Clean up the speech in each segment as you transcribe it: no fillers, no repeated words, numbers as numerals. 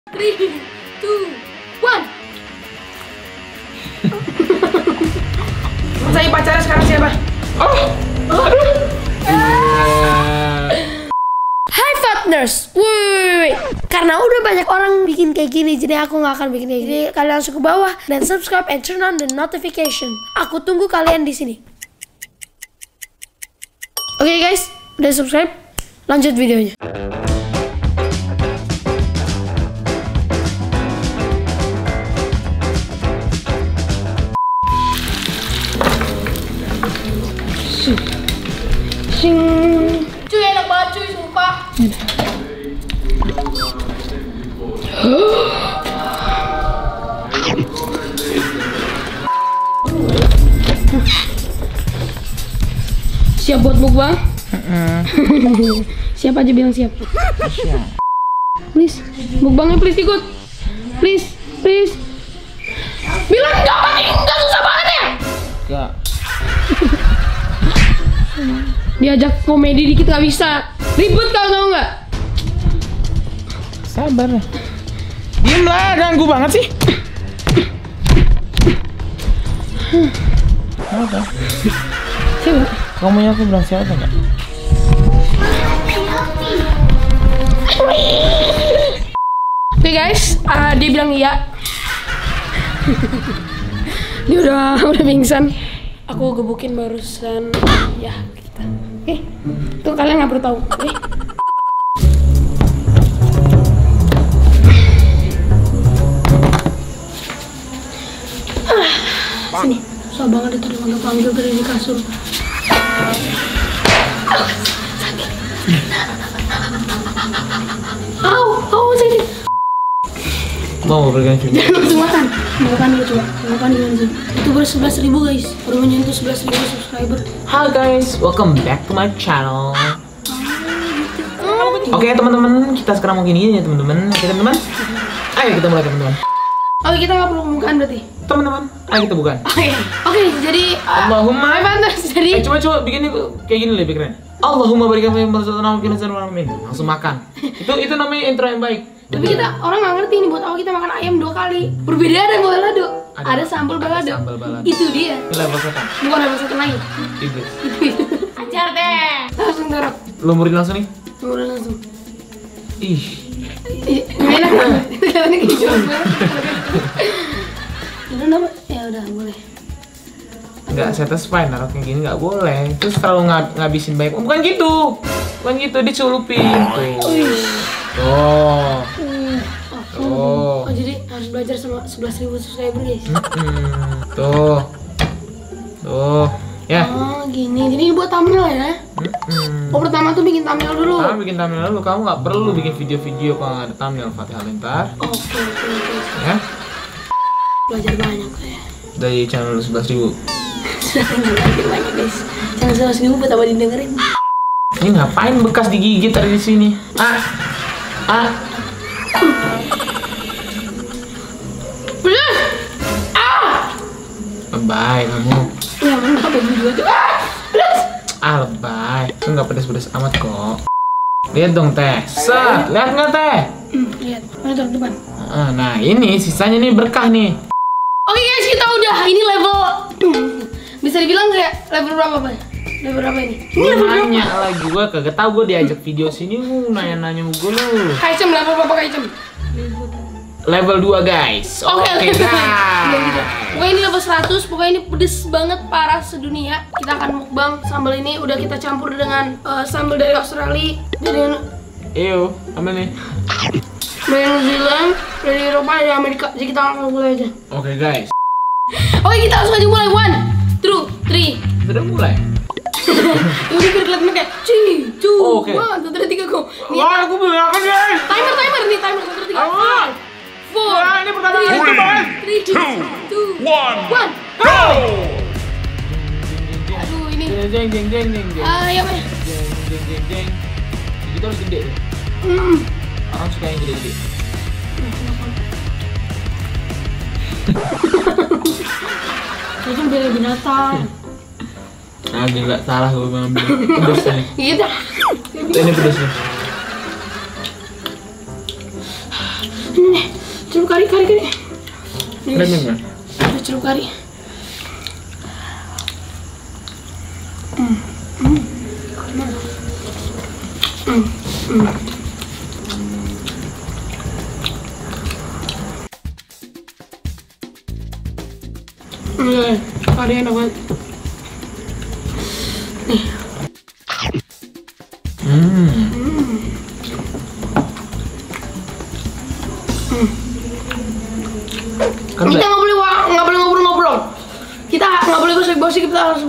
3, 2, 1. Saya pacarnya sekarang siapa? Hai Fatners, wih, karena udah banyak orang bikin kayak gini, jadi aku nggak akan bikin kayak gini. Kalian langsung ke bawah dan subscribe and turn on the notification. Aku tunggu kalian di sini. Oke guys, udah subscribe, lanjut videonya. Cuy, enak banget cuy, sumpah. Siap buat mukbang? Siap aja bilang siap. Please, mukbangnya please ikut. Please, please. Bilang enggak, Pak. Enggak, susah banget ya. Enggak. Diajak komedi dikit gak bisa. Ribut kau tau nggak? Sabar lah. Diem lah, ganggu banget sih. Apa? Siapa? Kamu aku bilang siapa nggak? Oke guys, dia bilang iya. Dia udah pingsan. Aku gebukin barusan. Ya kita. Tuh kalian nggak perlu tahu. Sini, susah banget itu dipanggil dari di kasur. Au, sakit. Mau pegang juga. Langsung makan. Makan dulu coba. Makan gimana sih? Itu baru 11.000 guys. Baru menyentuh 11.000 subscriber. Halo guys, welcome back to my channel. Oke teman-teman, kita sekarang mau gini ya teman-teman. Oke teman-teman, ayo kita mulai teman-teman. Oh kita nggak perlu pembukaan berarti? Teman-teman, ayo kita bukan. Oke, jadi Allahumma. Jadi Coba bikin kayak gini lebih keren. Allahumma berikan kami amin. Langsung makan. Itu namanya intro yang baik. Tapi kita orang nggak ngerti nih buat apa kita makan ayam 2 kali. Berbeda dengan balado. Ada sambal balado. Sambal balado. Itu dia. Ini level 1. Bukan level 1 lagi. Iblis. Ajar deh. Langsung dorong. Lumurin langsung nih. Udah langsung. Ih. Enak banget. Kelihatannya kayak jorok banget. Udah apa? Ya udah boleh. Nggak satisfy naruh kayak gini nggak boleh. Terus terlalu ngabisin banyak. Bukan gitu. Dicelupin. Tuh. Oh, jadi harus belajar sama 11.000 subscriber guys. Tuh. Ya. Oh gini, jadi ini buat thumbnail ya? Oh pertama tuh bikin thumbnail dulu. Bikin thumbnail dulu. Kamu nggak perlu bikin video-video kalau nggak ada thumbnail, Fatih Halilintar. Oke. Ya. Belajar banyak ya. Dari channel 11.000. Belajar banyak guys. Channel 11.000 buat apa didengerin? Ini ngapain bekas digigit dari sini? Lebay kamu. Ya enggak bagi dua tuh. Lebay. Itu nggak pedas-pedas amat kok. Lihat dong teh. Lihat nggak teh? Lihat. Mana tuh depan? Nah ini sisanya nih berkah nih. Oke guys, kita udah. Ini level. Bisa dibilang kayak level berapa Pak? Level berapa ini? Ini level berapa? Nanya lagi gue kagak tahu gue diajak video sini nanya-nanya gue lu. Kaicem level berapa Kaicem? Level 2 guys. Oke guys. Pokoknya ini level 100, pokoknya ini pedes banget parah sedunia. Kita akan mukbang sambal ini udah kita campur dengan sambal dari Australia, dari apa nih? Dari New Zealand, dari Eropa, dari Amerika. Jadi kita langsung mulai aja. Oke guys. Oke kita langsung aja mulai. 1, 2, 3. Sudah mulai. Udah biar kelihatan kayak 3, 2, 1, 2, 3, go. Wah aku bilang kan guys. Timer nih, timer 1, 2, 3. 4, ini pertama kali itu guys. 3, 2, 1, go! Aduh ini. Jeng. Ya mana? Jeng. Itu harus gede deh. Orang suka yang gede-gede. Itu bela binatang. Gila, salah gue ngambil. Pedes nih. Iya dah. Ini pedes nih. ini. Celup kari. Nih, guys. Lihat. Ada celup kari. Kari enak banget. Nih. Kita nggak boleh ngobrol. Kita nggak boleh gosip-gosip, kita harus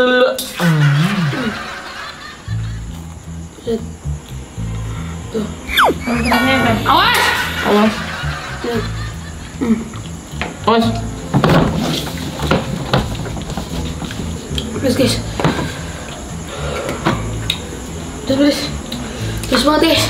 tuh. Awas. Please guys. Terus banget guys.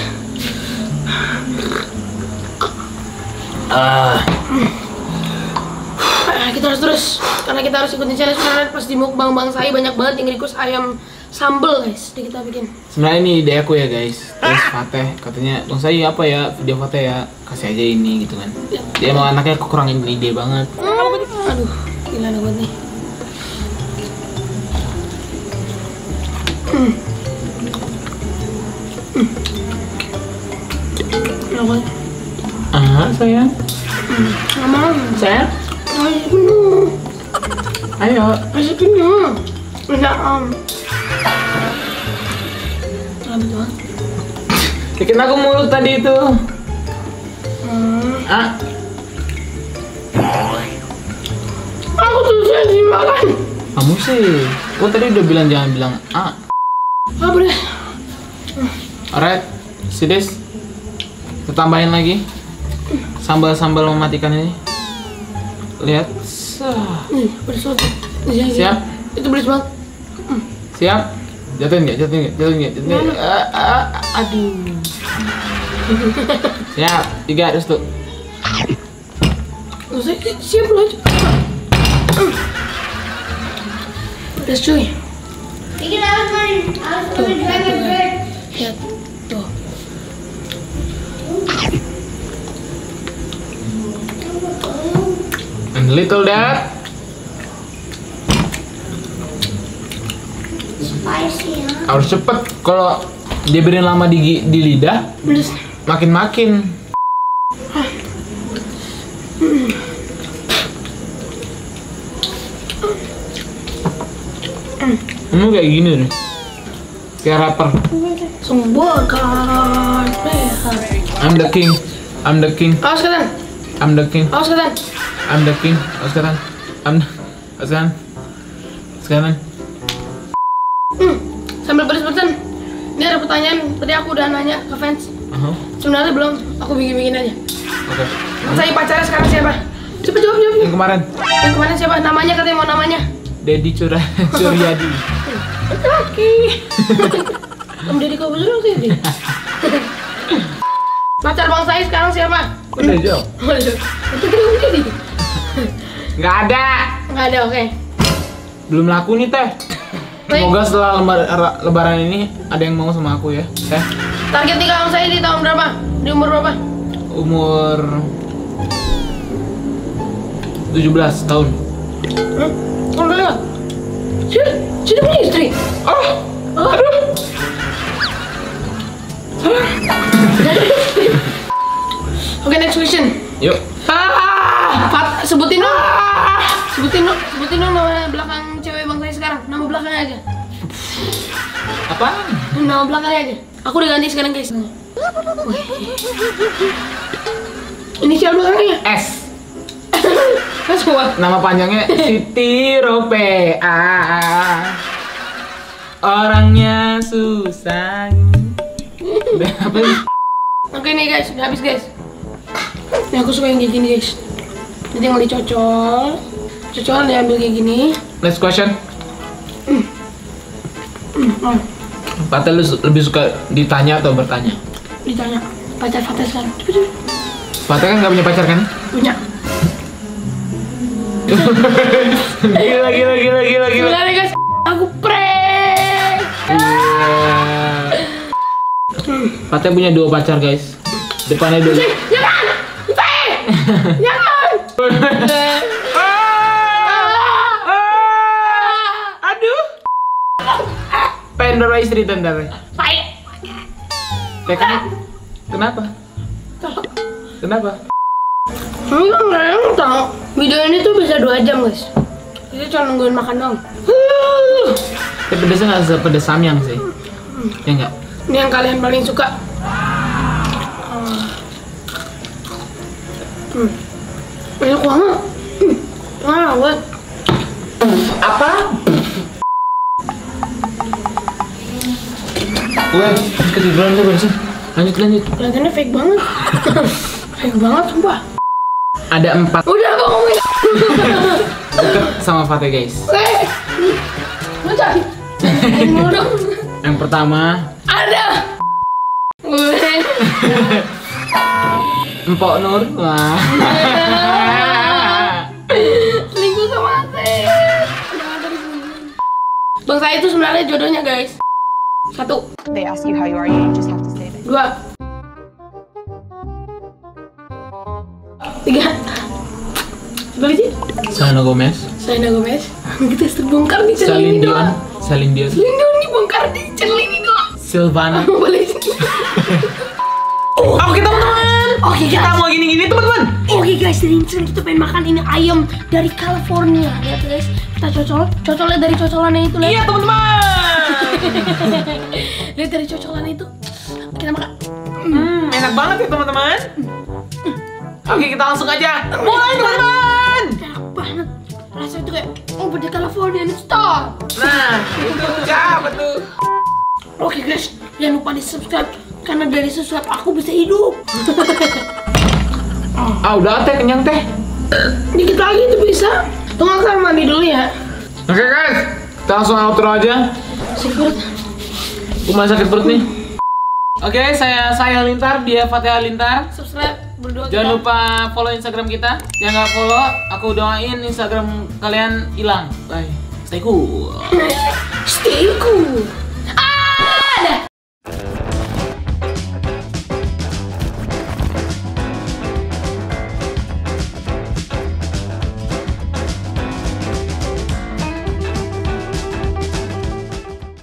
Kita harus terus karena kita harus ikutin challenge karena pas di mukbang Bang Sai banyak banget yang request ayam sambal guys. Jadi kita bikin. Sebenarnya ini ide aku ya guys. Terus Fateh katanya Bang Sai apa ya video Fateh ya, kasih aja ini gitu kan. Dia emang anaknya kurangin ide banget. Aduh, gila banget nih. Sayang. Mama. Sayang. Ayo penuh. Ayo. Masih penuh. Enggak banget. Bikin aku mulut tadi itu. Aku tuh sih makan. Kamu sih. Gua tadi udah bilang jangan bilang Apa deh? Alright, Sides. Kita tambahin lagi sambal-sambal mematikan ini. Lihat. Nih, pedes banget. Siap. Itu pedes banget. Siap. Jatuhin nggak? Aduh. Siap. 3, terus tuh. Siap loh. Pedes cuy. Bikin harus main Dragon Bread. Lihat. Tuh. And little that. Spicy, ya. Harus cepet. Kalau dibiarin lama di lidah, Pedes. makin. Kayak gini nih. Kayak rapper. Sumberkan. I'm the king. Awas kalian. I'm the king. Awas kalian. I'm the king. Sekarang. Sekarang. Sambil pedes-pedesan. Ini ada pertanyaan. Tadi aku udah nanya ke fans. Sebenarnya belum. Aku bikin aja. Oke. Saya pacarnya sekarang siapa? Cepet jawab. Yang kemarin. Yang kemarin siapa? Namanya katanya mau namanya. Dedi Suryadi. Laki. Om Deddy kau betul sih. Pacar Bang Sai sekarang siapa? Udah jawab. Itu tadi Om Deddy. Nggak ada. Nggak ada, oke. Belum laku nih teh. Semoga setelah lebaran ini ada yang mau sama aku ya, teh. Target nikah Bang Sai di tahun berapa? Di umur berapa? Umur 17 tahun. Tahun berapa? Sudah punya istri? Aduh. Oke, next question. Yuk. Sebutin dong nama belakang cewek Bang Sai sekarang. Nama belakangnya aja. Apaan? Nama belakangnya aja. Aku udah ganti sekarang guys. Inisial belakangnya S. Semua. Nama panjangnya Siti Ropea. Orangnya susah. Udah apa sih? Oke nih guys, udah habis guys. Ini aku suka yang kayak gini guys. Jadi yang dicocol diambil kayak gini. Next question. Patel lu lebih suka ditanya atau bertanya? Ditanya pacar Fateh sekarang. Cepet. Patel kan nggak punya pacar kan? Punya. Gila. Sebenarnya guys, aku prank. Patel punya 2 pacar guys. Depannya 2. Jangan. Jangan. Aduh. Pengen bawa istri bentar. Baik. Kenapa? Kenapa? Enggak yang tahu. Video ini tuh bisa 2 jam guys. Jadi cuma nungguin makan dong. Tapi pedesnya nggak sepedes samyang sih. Ya enggak? Ini yang kalian paling suka. Enak banget. Buat. Apa? Weh, ketiduran tuh bersih. Lanjut. Kelihatannya fake banget. Fake banget sumpah. Ada 4 Udah gak ngomongin. deket sama Fatih guys. Lu cari. Dong. Yang pertama Ada. Empok Nur. Wah. Selingkuh sama Asep. Bang saya itu sebenarnya jodohnya guys. 1. They ask you how you are, you just have to say that. 2. 3. Balik sih. Selena Gomez. Selena Gomez. Kita terbongkar di channel ini doang. Celine Dion. Celine Dion dibongkar di channel ini doang. Silvana. Boleh sih. Oke teman-teman. Oke, Kita guys. mau gini-gini teman-teman. Oke guys, dari Instagram kita pengen makan ini ayam dari California. Lihat guys, kita cocolnya dari cocolannya itu. Iya teman-teman. Lihat dari cocolannya itu. Kita makan. Enak banget ya teman-teman. Oke, kita langsung aja. Mulai teman-teman. Enak banget. Rasanya itu kayak di California style. Nah, itu siapa tuh? Oke guys, jangan lupa di subscribe karena dari subscribe aku bisa hidup. Udah teh, kenyang teh. Dikit lagi itu bisa. Tunggu aku mandi dulu ya. Oke guys, kita langsung outro aja. Sikut. Aku masih sakit perut nih. Oke, saya Lintar, dia Fatih Lintar. Subscribe berdua Jangan kita. lupa follow Instagram kita. Yang nggak follow, aku doain Instagram kalian hilang. Bye. Stay cool. Stay cool. Dah.